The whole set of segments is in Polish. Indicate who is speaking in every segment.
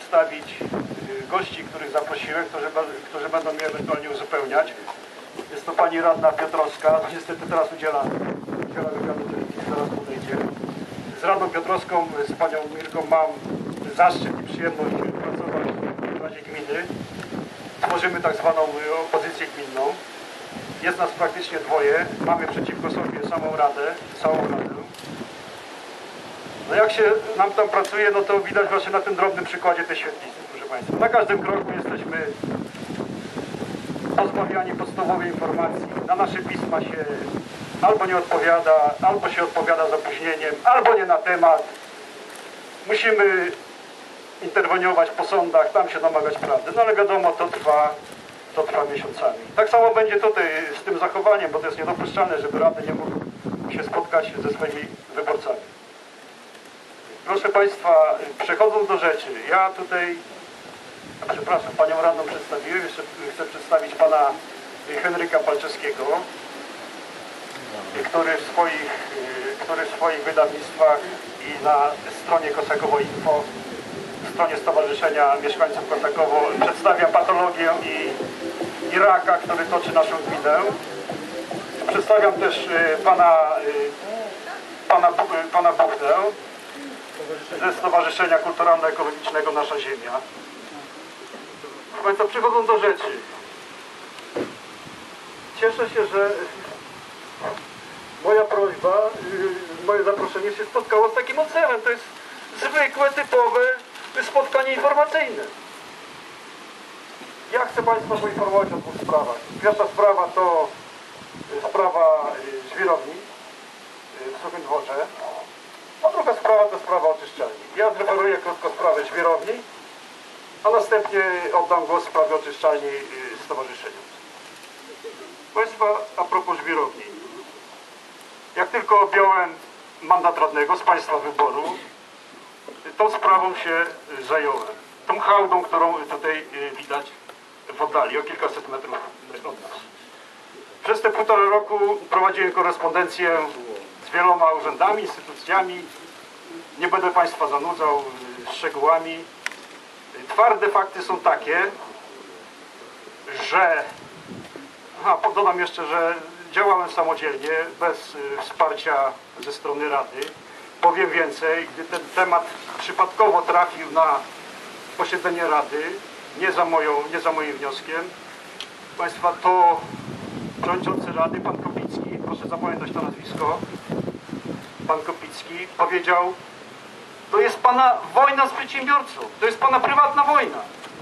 Speaker 1: przedstawić gości, których zaprosiłem, którzy będą mnie ewentualnie uzupełniać. Jest to pani radna Piotrowska, niestety teraz udziela wywiadu telewizji, zaraz podejdzie. Z radną Piotrowską, z panią Mirką mam zaszczyt i przyjemność pracować w Radzie Gminy. Tworzymy tak zwaną opozycję gminną. Jest nas praktycznie dwoje, mamy przeciwko sobie całą radę. No jak się nam tam pracuje, no to widać właśnie na tym drobnym przykładzie tej świetlicy, proszę Państwa. Na każdym kroku jesteśmy pozbawiani podstawowej informacji. Na nasze pisma się albo nie odpowiada, albo się odpowiada z opóźnieniem, albo nie na temat. Musimy interweniować po sądach, tam się domagać prawdy. No ale wiadomo, to trwa miesiącami. Tak samo będzie tutaj z tym zachowaniem, bo to jest niedopuszczalne, żeby radny nie mógł się spotkać ze swoimi wyborcami. Proszę Państwa, przechodząc do rzeczy, ja tutaj, przepraszam, panią radną przedstawiłem, jeszcze chcę przedstawić pana Henryka Palczewskiego, który w swoich wydawnictwach i na stronie Kosakowo Info, stronie Stowarzyszenia Mieszkańców Kosakowo przedstawia patologię i raka, który toczy naszą gminę. Przedstawiam też pana Buchnę ze Stowarzyszenia Kulturalno-Ekologicznego Nasza Ziemia. Proszę Państwa, przechodząc do rzeczy. Cieszę się, że moja prośba, moje zaproszenie się spotkało z takim odzewem. To jest zwykłe, typowe spotkanie informacyjne. Ja chcę Państwa poinformować o dwóch sprawach. Pierwsza sprawa to sprawa żwirowni w Suchym Dworze, a druga sprawa to sprawa oczyszczalni. Ja zreferuję krótko sprawę żwirowni, a następnie oddam głos w sprawie oczyszczalni stowarzyszenia. Państwa, a propos żwirowni. Jak tylko objąłem mandat radnego z Państwa wyboru, tą sprawą się zająłem. Tą hałdą, którą tutaj widać w oddali, o kilkaset metrów od nas. Przez te 1,5 roku prowadziłem korespondencję z wieloma urzędami, instytucjami. Nie będę Państwa zanudzał szczegółami. Twarde fakty są takie, że... dodam jeszcze, że działałem samodzielnie, bez wsparcia ze strony Rady. Powiem więcej, gdy ten temat przypadkowo trafił na posiedzenie Rady, nie za moim wnioskiem, Państwa, to przewodniczący Rady, pan Kopicki, proszę zapamiętać to nazwisko, pan Kopicki powiedział: to jest pana wojna z przedsiębiorcą, to jest pana prywatna wojna.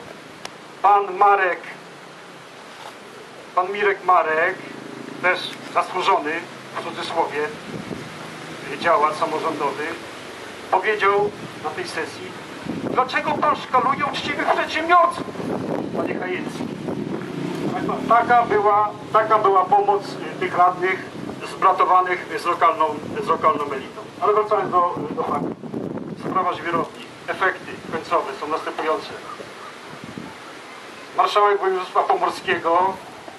Speaker 1: Pan Mirek Marek, też zasłużony, w cudzysłowie, działacz samorządowy, powiedział na tej sesji: dlaczego pan szkaluje uczciwych przedsiębiorców, panie Hajecki? Taka była pomoc tych radnych zbratowanych z lokalną elitą. Ale wracając do faktu. Sprawa żwirowni. Efekty końcowe są następujące. Marszałek województwa pomorskiego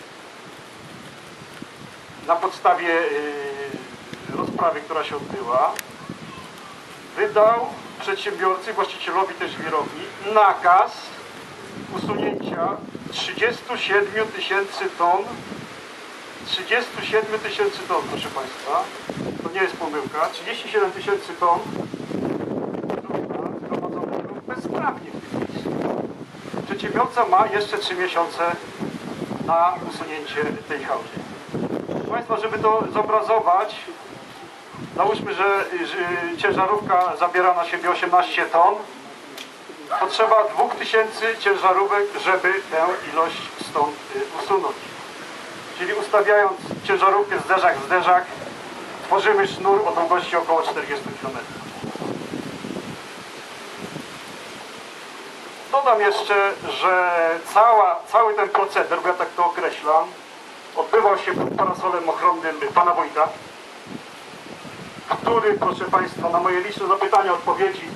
Speaker 1: na podstawie rozprawy, która się odbyła, wydał przedsiębiorcy, właścicielowi tej żwirowni, nakaz usunięcia 37 tysięcy ton, proszę Państwa, to nie jest pomyłka, 37 tysięcy ton zgromadzonego bezprawnie w tym miejscu. Przedsiębiorca ma jeszcze 3 miesiące na usunięcie tej hałdy. Proszę Państwa, żeby to zobrazować, załóżmy, że ciężarówka zabiera na siebie 18 ton, potrzeba 2000 ciężarówek, żeby tę ilość stąd usunąć. Czyli ustawiając ciężarówkę zderzak w zderzak, tworzymy sznur o długości około 40 km. Dodam jeszcze, że cały ten proceder, bo ja tak to określam, odbywał się pod parasolem ochronnym pana wójta, który, proszę Państwa, na moje liczne zapytania, odpowiedzi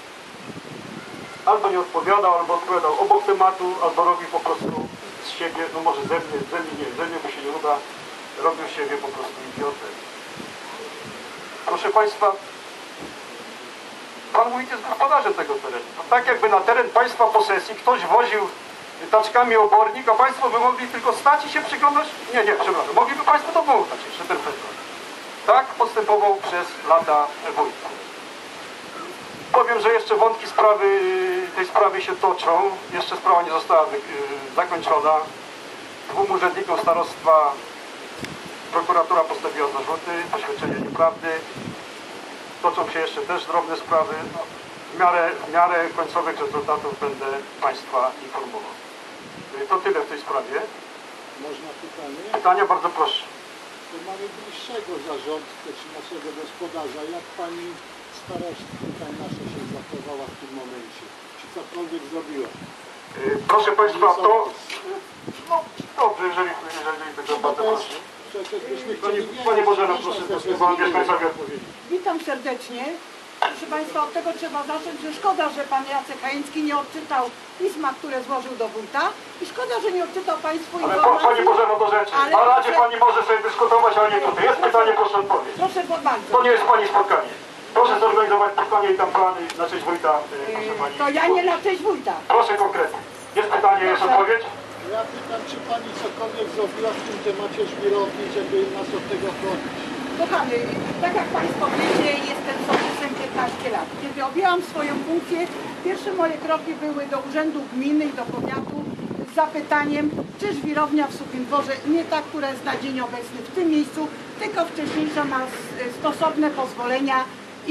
Speaker 1: albo nie odpowiadał, albo odpowiadał obok tematu, albo robił po prostu z siebie, no może ze mnie mu się nie uda, robił z siebie po prostu idiotę. Proszę Państwa, Pan wójt jest gospodarzem tego terenu. To tak jakby na teren państwa posesji ktoś woził taczkami obornik, a państwo by mogli tylko stać i się przyglądać. Nie, przepraszam. Mogliby państwo to wyłączyć jeszcze ten przykład. Tak postępował przez lata wójt. Powiem, że jeszcze wątki tej sprawy się toczą. Jeszcze sprawa nie została zakończona. 2 urzędnikom starostwa prokuratura postawiła zarzuty, poświadczenie nieprawdy. Toczą się jeszcze też drobne sprawy. W miarę końcowych rezultatów będę państwa informował. To tyle w tej sprawie.
Speaker 2: Można pytanie?
Speaker 1: Pytania, bardzo proszę.
Speaker 2: To mamy bliższego zarządcę, czy naszego gospodarza. Jak pani starość tutaj nasza się zachowała w tym momencie? Czy cokolwiek zrobiła?
Speaker 1: Proszę państwa, to... No dobrze, jeżeli tego bardzo proszę.
Speaker 2: Przecież byśmy chcieli
Speaker 1: Panie Bożeno, proszę, bo mieszkańcowie odpowiedzieć.
Speaker 3: Witam serdecznie. Proszę Państwa, od tego trzeba zacząć, że szkoda, że Pan Jacek Hański nie odczytał pisma, które złożył do wójta i szkoda, że nie odczytał Państwu
Speaker 1: Ale
Speaker 3: informacji.
Speaker 1: Pani Bożeno, do rzeczy.
Speaker 3: Ale
Speaker 1: Na razie
Speaker 3: proszę-
Speaker 1: Pani może sobie dyskutować, ale nie tutaj. Jest pytanie, proszę odpowiedzieć.
Speaker 3: Proszę bardzo.
Speaker 1: To nie jest Pani spotkanie. Proszę zorganizować spotkanie i tam plany na cześć wójta, proszę Pani.
Speaker 3: To ja nie na cześć wójta.
Speaker 1: Proszę konkretnie. Jest pytanie, jest odpowiedź?
Speaker 2: Ja pytam, czy pani cokolwiek zrobiła w tym temacie żwirowni, żeby nas od tego chronić?
Speaker 3: Kochany, tak jak Państwo wiecie, jestem sołtysem 15 lat. Kiedy objęłam swoją funkcję, pierwsze moje kroki były do urzędu gminy i do powiatu z zapytaniem, czy żwirownia w Suchym Dworze, nie ta, która jest na dzień obecny w tym miejscu, tylko wcześniejsza ma stosowne pozwolenia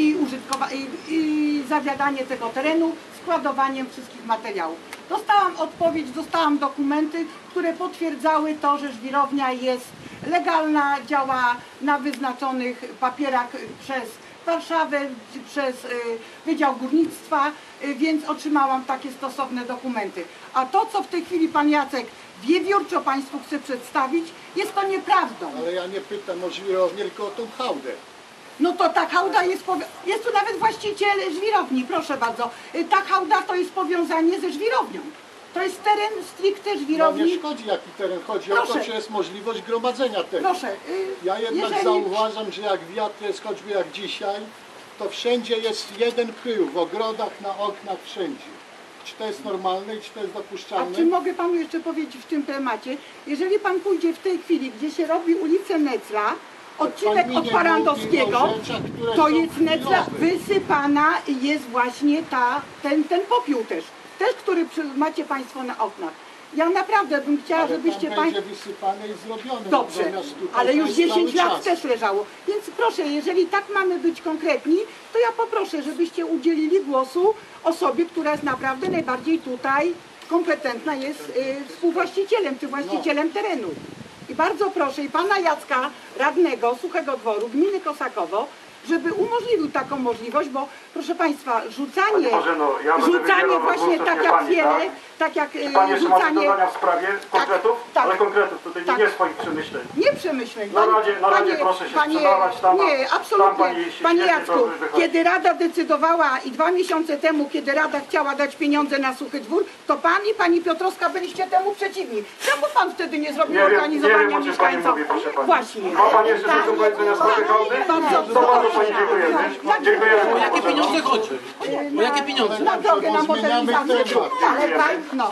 Speaker 3: i zawiadanie tego terenu, składowaniem wszystkich materiałów. Dostałam odpowiedź, dostałam dokumenty, które potwierdzały to, że żwirownia jest legalna, działa na wyznaczonych papierach przez Warszawę, przez Wydział Górnictwa, więc otrzymałam takie stosowne dokumenty. A to, co w tej chwili pan Jacek wiewiórczo Państwu chce przedstawić, jest to nieprawdą.
Speaker 2: Ale ja nie pytam o żwirownię, tylko o tą hałdę.
Speaker 3: No to ta hałda jest tu nawet właściciel żwirowni, proszę bardzo. Ta hałda to jest powiązanie ze żwirownią. To jest teren stricte
Speaker 2: No
Speaker 3: żwirowni.
Speaker 2: nie szkodzi jaki teren, chodzi o to,
Speaker 3: Proszę.
Speaker 2: czy jest możliwość gromadzenia tego.
Speaker 3: Proszę.
Speaker 2: Ja jednak
Speaker 3: jeżeli-
Speaker 2: zauważam, że jak wiatr jest choćby jak dzisiaj, to wszędzie jest jeden pył, w ogrodach, na oknach, wszędzie. Czy to jest normalne i czy to jest
Speaker 3: A
Speaker 2: dopuszczalne?
Speaker 3: czy mogę Panu jeszcze powiedzieć w tym temacie? Jeżeli Pan pójdzie w tej chwili, gdzie się robi ulicę Necla, odcinek
Speaker 2: Pani
Speaker 3: od
Speaker 2: nie
Speaker 3: Parandowskiego,
Speaker 2: mówi o rzeczach, które
Speaker 3: to
Speaker 2: są
Speaker 3: jest Necla
Speaker 2: chujowe.
Speaker 3: wysypana i jest właśnie ten popiół też, który macie Państwo na oknach. Ja naprawdę bym chciała,
Speaker 2: Ale
Speaker 3: żebyście
Speaker 2: tam
Speaker 3: Państwo...
Speaker 2: będzie wysypane i zrobione.
Speaker 3: Dobrze,
Speaker 2: Natomiast tutaj
Speaker 3: ale
Speaker 2: to
Speaker 3: już
Speaker 2: jest
Speaker 3: 10
Speaker 2: cały
Speaker 3: lat
Speaker 2: czas.
Speaker 3: też leżało. Więc proszę, jeżeli tak mamy być konkretni, to ja poproszę, żebyście udzielili głosu osobie, która jest naprawdę najbardziej tutaj kompetentna, jest współwłaścicielem czy właścicielem terenu. I bardzo proszę i pana Jacka, radnego Suchego Dworu, gminy Kosakowo, żeby umożliwił taką możliwość, bo proszę Państwa, rzucanie
Speaker 1: Pani Bożeno, ja będę wybierał
Speaker 3: właśnie
Speaker 1: rozmówców,
Speaker 3: tak
Speaker 1: nie
Speaker 3: jak
Speaker 1: pani,
Speaker 3: wiele,
Speaker 1: tak?
Speaker 3: tak jak
Speaker 1: Czy Pani jeszcze ma coś do
Speaker 3: rzucanie...
Speaker 1: dodania w sprawie konkretów?
Speaker 3: tak.
Speaker 1: Ale konkretów, tutaj
Speaker 3: Tak.
Speaker 1: nie swoich przemyśleń.
Speaker 3: Nie przemyśleń.
Speaker 1: Na razie proszę się sprzedawać, tam-
Speaker 3: Nie,
Speaker 1: tam
Speaker 3: absolutnie.
Speaker 1: pani się
Speaker 3: Panie
Speaker 1: świetnie
Speaker 3: Jacku,
Speaker 1: dobrze wychodzi.
Speaker 3: kiedy Rada decydowała i 2 miesiące temu, kiedy Rada chciała dać pieniądze na Suchy Dwór, to Pan i Pani Piotrowska byliście temu przeciwni. Czemu Pan wtedy nie zrobił
Speaker 1: Nie wiem,
Speaker 3: organizowania
Speaker 1: o czym Pani
Speaker 3: mieszkańców?
Speaker 1: mówi, proszę Pani.
Speaker 3: Właśnie.
Speaker 1: Ma Pani jeszcze coś do powiedzenia z sprawy hołdy?
Speaker 3: Bardzo
Speaker 1: To bardzo Pani dziękujemy. Dziękujemy.
Speaker 4: O jakie pieniądze chodzi? O jakie pieniądze?
Speaker 3: Na drogę, na
Speaker 2: Bo zmieniamy
Speaker 3: modernizację.
Speaker 2: temat.
Speaker 3: Ale Pan, no.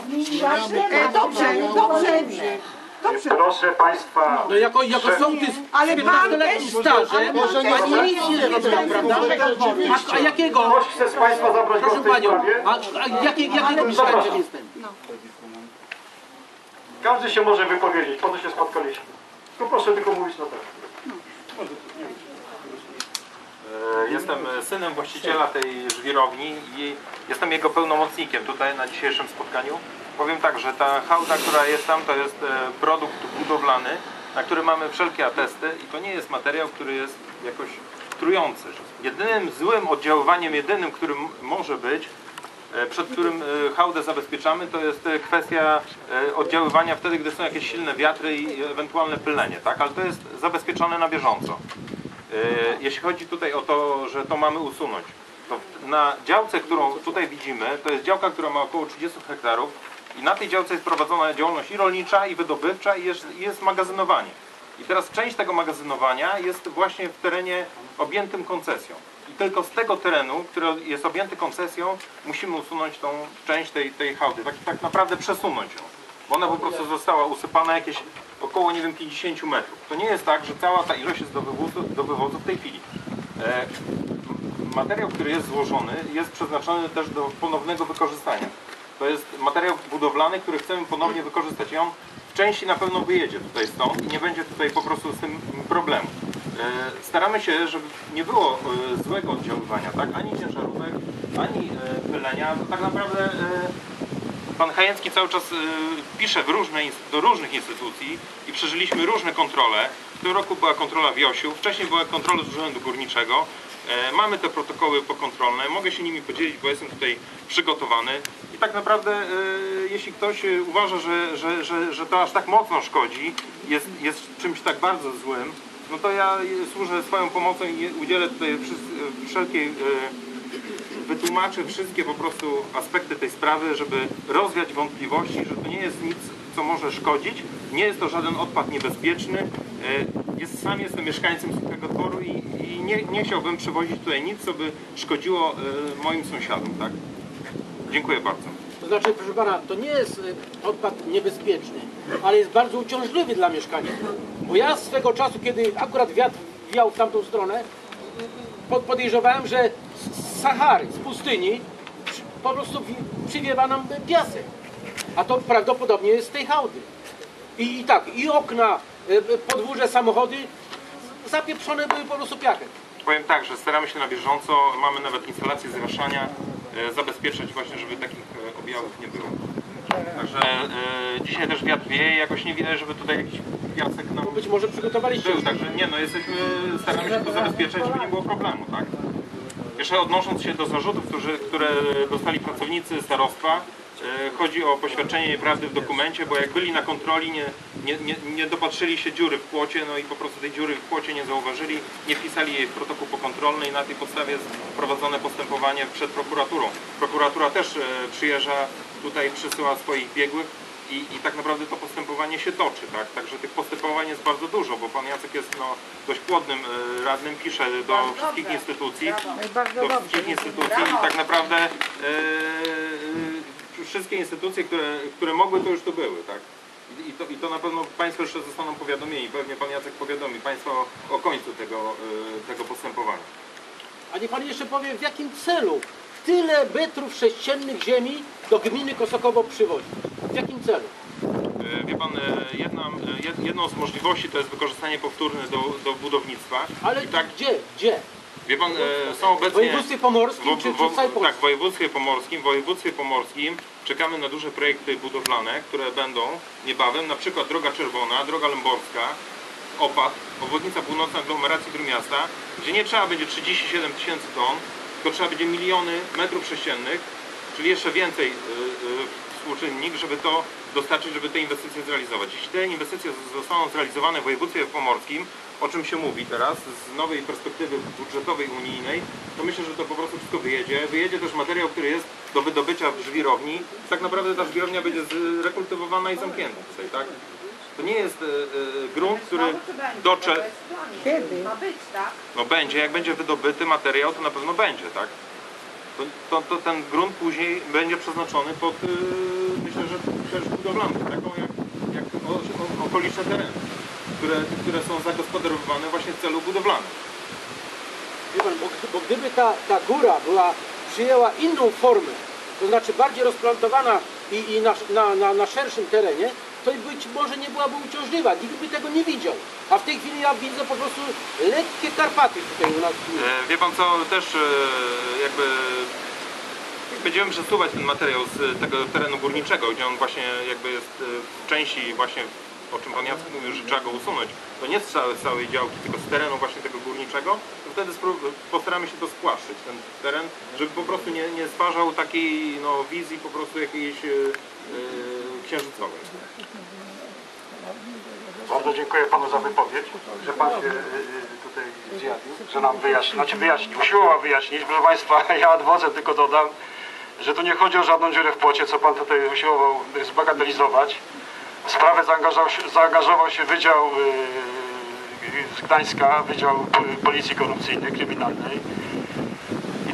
Speaker 3: Dobrze.
Speaker 1: Proszę Państwa,
Speaker 4: No jako sołtys
Speaker 3: Ale Pan
Speaker 4: 15-letni
Speaker 3: też...
Speaker 4: stażem,
Speaker 2: Może nie
Speaker 4: Pani nic nie
Speaker 2: zrobił,
Speaker 4: zrobiła, prawda? A jakiego?
Speaker 1: ktoś chce z Państwa zabrać głos
Speaker 4: Proszę
Speaker 1: w tej
Speaker 4: Panią,
Speaker 1: sprawie?
Speaker 4: a jakiego mieszkańcem jestem?
Speaker 1: Każdy się może wypowiedzieć, po to się spotkaliśmy. Tylko proszę tylko mówić na temat.
Speaker 5: Jestem synem właściciela tej żwirowni i jestem jego pełnomocnikiem tutaj na dzisiejszym spotkaniu. Powiem tak, że ta hałda, która jest tam, to jest produkt budowlany, na który mamy wszelkie atesty i to nie jest materiał, który jest jakoś trujący. Jedynym złym oddziaływaniem, którym może być, przed którym hałdę zabezpieczamy, to jest kwestia oddziaływania wtedy, gdy są jakieś silne wiatry i ewentualne pylenie, tak? Ale to jest zabezpieczone na bieżąco. Jeśli chodzi tutaj o to, że to mamy usunąć, to na działce, którą tutaj widzimy, to jest działka, która ma około 30 hektarów i na tej działce jest prowadzona działalność i rolnicza, i wydobywcza, i jest magazynowanie. I teraz część tego magazynowania jest właśnie w terenie objętym koncesją. I tylko z tego terenu, który jest objęty koncesją, musimy usunąć tą część tej hałdy, tak naprawdę przesunąć ją. Bo ona po prostu została usypana jakieś około, nie wiem, 50 metrów. To nie jest tak, że cała ta ilość jest do wywozu w tej chwili. Materiał, który jest złożony, jest przeznaczony też do ponownego wykorzystania. To jest materiał budowlany, który chcemy ponownie wykorzystać i on w części na pewno wyjedzie tutaj stąd i nie będzie tutaj po prostu z tym problemu. Staramy się, żeby nie było złego oddziaływania, tak? Ani ciężarówek, ani pylenia. Tak naprawdę pan Chajecki cały czas pisze do różnych instytucji i przeżyliśmy różne kontrole. W tym roku była kontrola w Josiu, wcześniej była kontrola z Urzędu Górniczego. Mamy te protokoły pokontrolne, mogę się nimi podzielić, bo jestem tutaj przygotowany. I tak naprawdę, jeśli ktoś uważa, że to aż tak mocno szkodzi, jest czymś tak bardzo złym, no to ja służę swoją pomocą i udzielę tutaj wszelkiej, wytłumaczę wszystkie po prostu aspekty tej sprawy, żeby rozwiać wątpliwości, że to nie jest nic, co może szkodzić, nie jest to żaden odpad niebezpieczny. Sam jestem mieszkańcem Suchego Dworu i nie chciałbym przywozić tutaj nic, co by szkodziło moim sąsiadom, tak? Dziękuję bardzo.
Speaker 4: To znaczy, proszę pana, to nie jest odpad niebezpieczny, ale jest bardzo uciążliwy dla mieszkańców. Bo ja swego czasu, kiedy akurat wiatr wiał w tamtą stronę, podejrzewałem, że z Sahary, z pustyni, po prostu przywiewa nam piasek. A to prawdopodobnie jest z tej hałdy. I tak, i okna, podwórze, samochody zapieprzone były po prostu piachem.
Speaker 5: Powiem tak, że staramy się na bieżąco, mamy nawet instalacje zraszania, zabezpieczać właśnie, żeby takich objawów nie było. Także dzisiaj też wiatr wieje, jakoś nie widać, żeby tutaj jakiś piasek nam
Speaker 4: Być może przygotowaliście.
Speaker 5: był, także nie, no staramy się to zabezpieczać, żeby nie było problemu, tak? Jeszcze odnosząc się do zarzutów, które dostali pracownicy starostwa, chodzi o poświadczenie nieprawdy w dokumencie, bo jak byli na kontroli, nie dopatrzyli się dziury w płocie, no i po prostu tej dziury w płocie nie zauważyli, nie wpisali jej w protokół pokontrolny i na tej podstawie jest prowadzone postępowanie przed prokuraturą. Prokuratura też przyjeżdża tutaj, przysyła swoich biegłych i tak naprawdę to postępowanie się toczy, tak? Także tych postępowań jest bardzo dużo, bo pan Jacek jest dość płodnym radnym, pisze do wszystkich instytucji, i tak naprawdę wszystkie instytucje, które mogły, to już tu były, tak? I to na pewno Państwo jeszcze zostaną powiadomieni, pewnie Pan Jacek powiadomi Państwa o końcu tego postępowania.
Speaker 4: A niech Pan jeszcze powie, w jakim celu tyle metrów sześciennych ziemi do gminy Kosokowo przywozi? W jakim celu?
Speaker 5: Wie Pan, jedną z możliwości to jest wykorzystanie powtórne do budownictwa.
Speaker 4: Ale
Speaker 5: i tak,
Speaker 4: gdzie?
Speaker 5: Wie Pan, są obecnie...
Speaker 4: W województwie pomorskim czy w całej Polsce?
Speaker 5: Tak, w województwie pomorskim czekamy na duże projekty budowlane, które będą niebawem, na przykład Droga Czerwona, Droga Lęborska, Opad, obwodnica północna aglomeracji Trójmiasta, gdzie nie trzeba będzie 37 000 ton, tylko trzeba będzie miliony metrów sześciennych, czyli jeszcze więcej współczynnik, żeby to dostarczyć, żeby te inwestycje zrealizować. Jeśli te inwestycje zostaną zrealizowane w województwie pomorskim, o czym się mówi teraz, z nowej perspektywy budżetowej unijnej, to myślę, że to po prostu wszystko wyjedzie. Wyjedzie też materiał, który jest do wydobycia w żwirowni. Tak naprawdę ta żwirownia będzie zrekultywowana i zamknięta tutaj, tak? To nie jest grunt, który dotrze...
Speaker 6: Kiedy? Ma być, tak?
Speaker 5: No będzie, jak będzie wydobyty materiał, to na pewno będzie, tak? To ten grunt później będzie przeznaczony pod, myślę, że też budowlankę, taką jak okoliczne tereny, które są zagospodarowywane właśnie w celu budowlanym.
Speaker 4: Wie pan, bo gdyby ta góra przyjęła inną formę, to znaczy bardziej rozplantowana i na szerszym terenie, to być może nie byłaby uciążliwa, nikt by tego nie widział. A w tej chwili ja widzę po prostu lekkie Karpaty tutaj u nas.
Speaker 5: Wie pan co, też jakby będziemy przesuwać ten materiał z tego terenu górniczego, gdzie on właśnie jakby jest w części właśnie, o czym pan Jacek mówił, że trzeba go usunąć. To nie z całej działki, tylko z terenu właśnie tego górniczego, to wtedy postaramy się to spłaszczyć, ten teren, żeby po prostu nie stwarzał takiej wizji po prostu jakiejś księżycowej.
Speaker 1: Bardzo dziękuję Panu za wypowiedź, że Pan się tutaj zjawił, że nam wyjaśnił, usiłował wyjaśnić. Proszę Państwa, ja odwodzę, tylko dodam, że tu nie chodzi o żadną dziurę w płocie, co Pan tutaj usiłował zbagatelizować. W sprawę zaangażował się Wydział z Gdańska, Wydział Policji Korupcyjnej, Kryminalnej.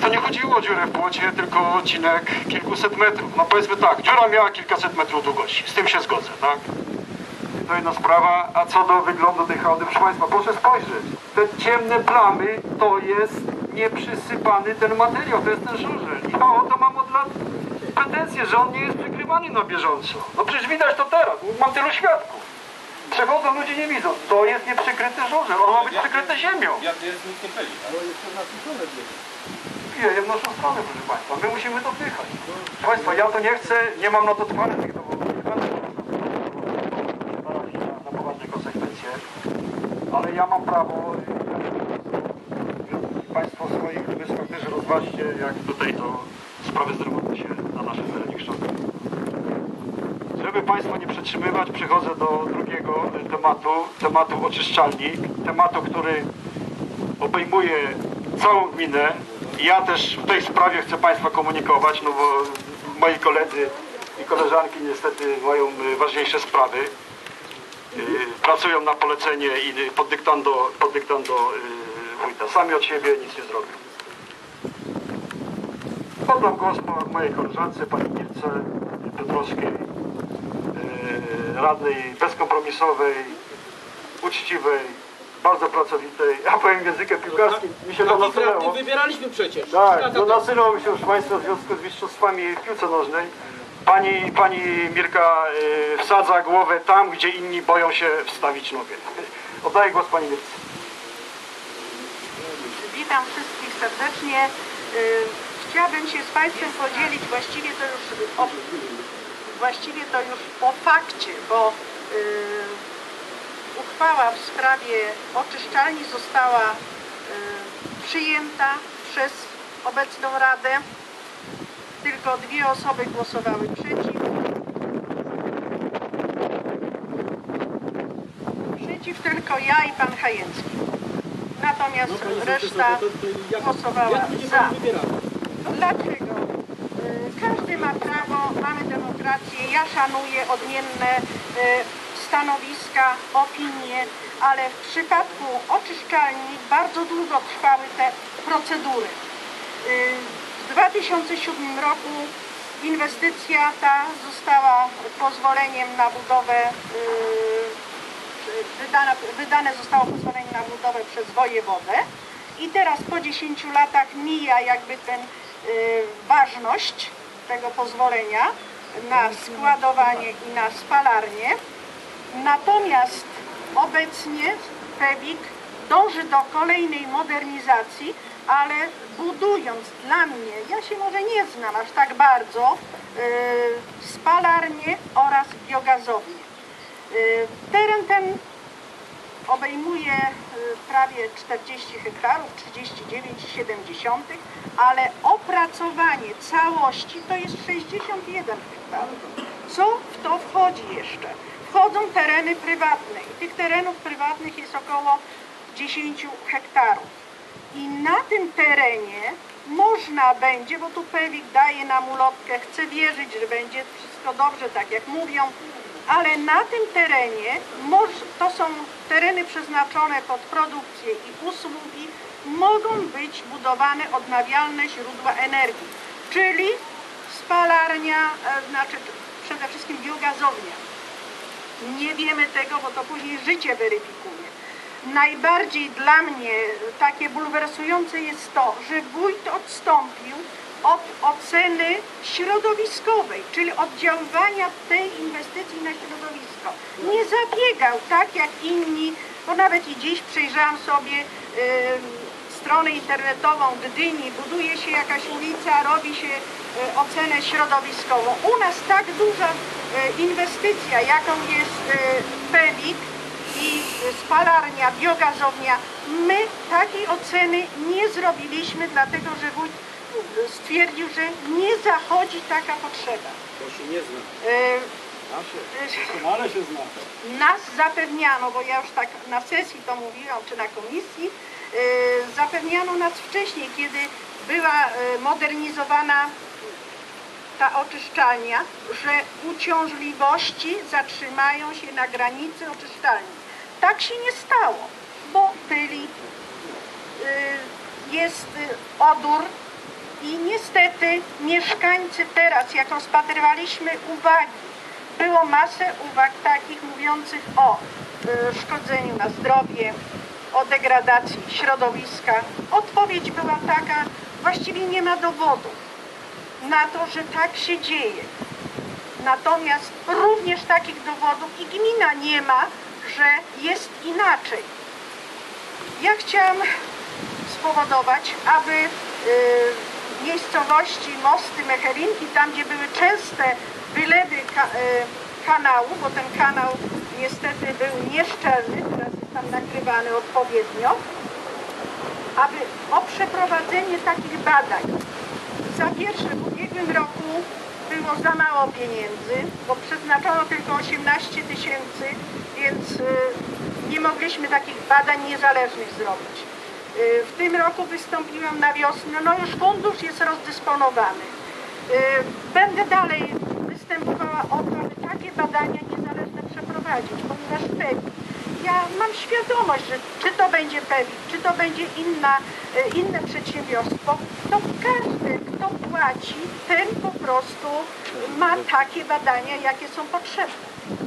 Speaker 1: to nie chodziło o dziurę w płocie, tylko o odcinek kilkuset metrów. No powiedzmy tak, dziura miała kilkaset metrów długości. Z tym się zgodzę, tak? To jedna sprawa. A co do wyglądu tej hałdy, proszę Państwa, proszę spojrzeć. Te ciemne plamy to jest nieprzysypany ten materiał, to jest ten żużel. I o to mam od lat pretensje, że on nie jest przykrywany na bieżąco. No przecież widać to teraz, mam tylu świadków. Przechodzą, ludzie nie widzą. To jest nieprzykryty żużel, on ma być przykryty ziemią.
Speaker 5: Jest nic nie pyli, tak?
Speaker 1: Wieje w naszą stronę, proszę Państwa. My musimy to wdychać. Proszę Państwa, ja to nie chcę, nie mam na to twardych dowodów. Nie będę na poważne konsekwencje. Ale ja mam prawo. Państwo w swoich wymysłach też rozważcie, jak tutaj to sprawy zdrowotne się na naszym terenie kształtują. Żeby Państwa nie przetrzymywać, przechodzę do drugiego tematu oczyszczalni. Tematu, który obejmuje całą gminę. Ja też w tej sprawie chcę Państwa komunikować, no bo moi koledzy i koleżanki niestety mają ważniejsze sprawy. Pracują na polecenie i pod dyktando wójta. Sami od siebie nic nie zrobią. Oddam głos mojej koleżance, pani Mirce Piotrowskiej, radnej bezkompromisowej, uczciwej, bardzo pracowitej. Ja powiem językiem piłkarskim, mi się to nasunęło.
Speaker 4: Wybieraliśmy przecież.
Speaker 1: Tak, no nasunęło mi się, proszę Państwa, w związku z mistrzostwami w piłce nożnej. Pani Mirka wsadza głowę tam, gdzie inni boją się wstawić nogę. Oddaję głos pani Mirce.
Speaker 6: Witam wszystkich serdecznie. Chciałabym się z Państwem podzielić właściwie to już o fakcie, bo uchwała w sprawie oczyszczalni została przyjęta przez obecną Radę. Tylko 2 osoby głosowały przeciw. Przeciw tylko ja i pan Hajęcki. Natomiast reszta głosowała za. Dlaczego? Każdy ma prawo, mamy demokrację, ja szanuję odmienne stanowiska, opinie, ale w przypadku oczyszczalni bardzo długo trwały te procedury. W 2007 roku inwestycja ta została pozwoleniem na budowę, wydane zostało pozwolenie na budowę przez wojewodę i teraz po 10 latach mija jakby ważność tego pozwolenia na składowanie i na spalarnię. Natomiast obecnie PEWiK dąży do kolejnej modernizacji, ale budując dla mnie, ja się może nie znam aż tak bardzo, spalarnię oraz biogazownię. Teren ten obejmuje prawie 40 hektarów, 39,7, ale opracowanie całości to jest 61 hektarów. Co w to wchodzi jeszcze? Wchodzą tereny prywatne i tych terenów prywatnych jest około 10 hektarów. I na tym terenie można będzie, bo tu PEWiK daje nam ulotkę, chcę wierzyć, że będzie wszystko dobrze, tak jak mówią, ale na tym terenie, to są tereny przeznaczone pod produkcję i usługi, mogą być budowane odnawialne źródła energii, czyli spalarnia, znaczy przede wszystkim biogazownia. Nie wiemy tego, bo to później życie weryfikuje. Najbardziej dla mnie takie bulwersujące jest to, że wójt odstąpił od oceny środowiskowej, czyli oddziaływania tej inwestycji na środowisko. Nie zabiegał tak jak inni, bo nawet i dziś przejrzałam sobie stronę internetową Gdyni, buduje się jakaś ulica, robi się ocenę środowiskową. U nas tak duża inwestycja, jaką jest PEWiK i spalarnia, biogazownia, my takiej oceny nie zrobiliśmy, dlatego że wójt stwierdził, że nie zachodzi taka potrzeba.
Speaker 4: To się nie zna.
Speaker 2: Doskonale się zna.
Speaker 6: Nas zapewniano, bo ja już tak na sesji to mówiłam, czy na komisji, zapewniano nas wcześniej, kiedy była modernizowana ta oczyszczalnia, że uciążliwości zatrzymają się na granicy oczyszczalni. Tak się nie stało, bo pyli, jest odór I niestety mieszkańcy teraz, jak rozpatrywaliśmy uwagi, było masę uwag takich mówiących o szkodzeniu na zdrowie, o degradacji środowiska. Odpowiedź była taka, właściwie nie ma dowodów na to, że tak się dzieje. Natomiast również takich dowodów i gmina nie ma, że jest inaczej. Ja chciałam spowodować, aby miejscowości Mosty, Mecherinki, tam gdzie były częste wylewy kanału, bo ten kanał niestety był nieszczelny, teraz jest tam nakrywany odpowiednio, aby o przeprowadzenie takich badań. Za pierwsze w ubiegłym roku było za mało pieniędzy, bo przeznaczono tylko 18 000, więc nie mogliśmy takich badań niezależnych zrobić. W tym roku wystąpiłam na wiosnę, no już fundusz jest rozdysponowany. Będę dalej występowała o to, aby takie badania niezależne przeprowadzić, ponieważ PEWI, ja mam świadomość, że czy to będzie PEWI, czy to będzie inne przedsiębiorstwo, to każdy, kto płaci, ten po prostu ma takie badania, jakie są potrzebne.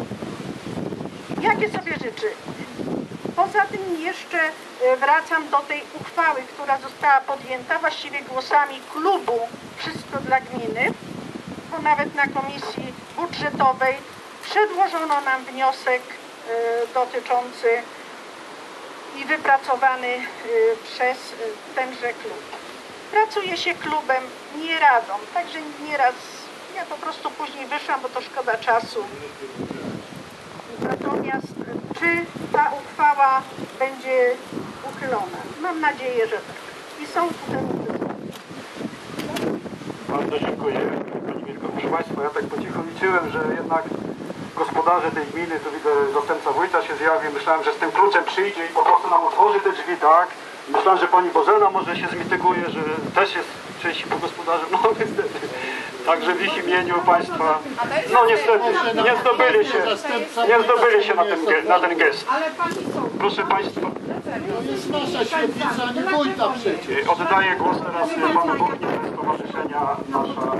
Speaker 6: Jakie sobie życzy? Poza tym jeszcze wracam do tej uchwały, która została podjęta właściwie głosami klubu Wszystko dla Gminy, bo nawet na komisji budżetowej przedłożono nam wniosek dotyczący i wypracowany przez tenże klub. Pracuje się klubem, nie radą, także nieraz ja po prostu później wyszłam, bo to szkoda czasu. Natomiast czy ta uchwała będzie uchylona? Mam nadzieję, że tak. I są tutaj.
Speaker 1: Bardzo dziękuję, Pani Mirko. Proszę Państwa, ja tak po cichu liczyłem, że jednak gospodarze tej gminy, tu widzę, zastępca wójta się zjawi. Myślałem, że z tym kluczem przyjdzie i po prostu nam otworzy te drzwi, tak? Myślałem, że Pani Bożena może się zmityguje, że też jest części po gospodarzem. No niestety. Także w imieniu Państwa, no niestety, nie zdobyli się na ten gest.
Speaker 3: Ale pani są.
Speaker 1: Proszę Państwa,
Speaker 2: To jest nasza świetlica, nie wójta przecież.
Speaker 1: oddaję głos teraz Panu Burmistrzowi z Stowarzyszenia Nasza.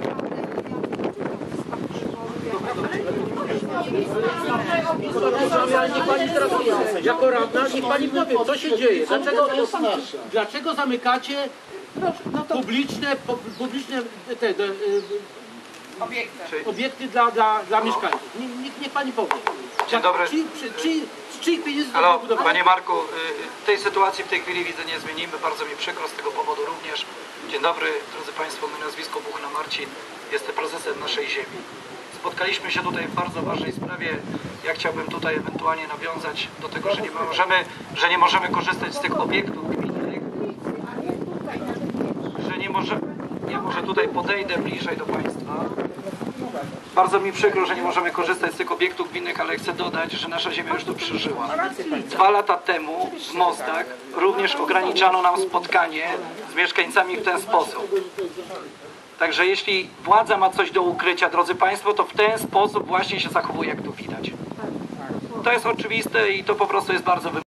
Speaker 4: Niech pani teraz jako radna, niech pani powie, co się dzieje, dlaczego zamykacie publiczne obiekty dla mieszkańców. Niech pani powie.
Speaker 7: Dzień dobry.
Speaker 4: Z czyich pieniędzy to
Speaker 7: Halo,
Speaker 4: budowane?
Speaker 7: Panie Marku, tej sytuacji w tej chwili widzę nie zmienimy, bardzo mi przykro z tego powodu również. Dzień dobry, drodzy Państwo, moje nazwisko Buchna Marcin, jestem prezesem Naszej Ziemi. Spotkaliśmy się tutaj w bardzo ważnej sprawie. Ja chciałbym tutaj ewentualnie nawiązać do tego, że nie możemy korzystać z tych obiektów gminnych, że nie możemy... Ja może tutaj podejdę bliżej do Państwa. Bardzo mi przykro, że nie możemy korzystać z tych obiektów gminnych, ale chcę dodać, że Nasza Ziemia już to przeżyła. 2 lata temu w Mostach również ograniczano nam spotkanie z mieszkańcami w ten sposób. Także jeśli władza ma coś do ukrycia, drodzy Państwo, to w ten sposób właśnie się zachowuje, jak tu widać. To jest oczywiste i to po prostu jest bardzo